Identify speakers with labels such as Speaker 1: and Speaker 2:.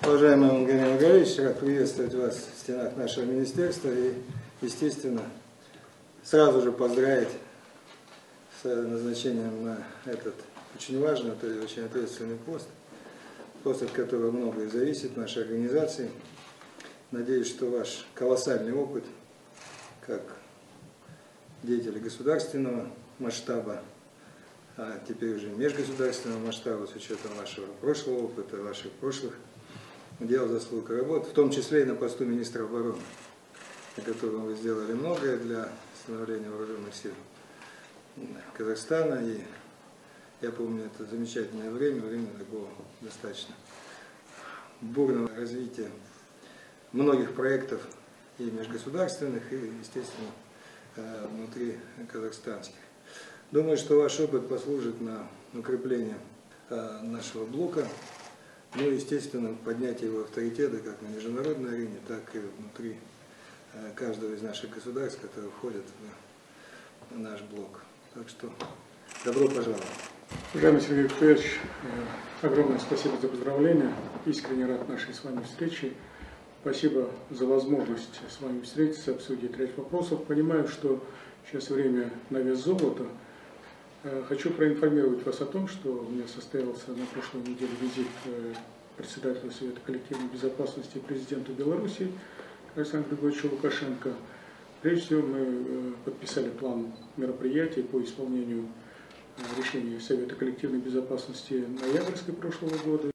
Speaker 1: Уважаемый Евгений Маргарович, рад приветствовать вас в стенах нашего министерства и, естественно, сразу же поздравить с назначением на этот очень важный, очень ответственный пост, от которого многое зависит в нашей организации. Надеюсь, что ваш колоссальный опыт, как деятеля государственного масштаба, а теперь уже межгосударственного масштаба, с учетом вашего прошлого опыта, ваших прошлых дел, заслуг и работ, в том числе и на посту министра обороны, на котором вы сделали многое для становления вооруженных сил Казахстана. И я помню это замечательное время такого достаточно бурного развития многих проектов и межгосударственных, и, естественно, внутри казахстанских. Думаю, что ваш опыт послужит на укрепление нашего блока, ну и, естественно, поднятие его авторитета как на международной арене, так и внутри каждого из наших государств, которые входят в наш блок. Так что добро пожаловать.
Speaker 2: Уважаемый Сергей Викторович, огромное спасибо за поздравления. Искренне рад нашей с вами встрече. Спасибо за возможность с вами встретиться, обсудить ряд вопросов. Понимаю, что сейчас время на вес золота. Хочу проинформировать вас о том, что у меня состоялся на прошлой неделе визит председателя Совета коллективной безопасности президенту Беларуси Александру Григорьевичу Лукашенко. Прежде всего, мы подписали план мероприятий по исполнению решения Совета коллективной безопасности ноябрьской прошлого года.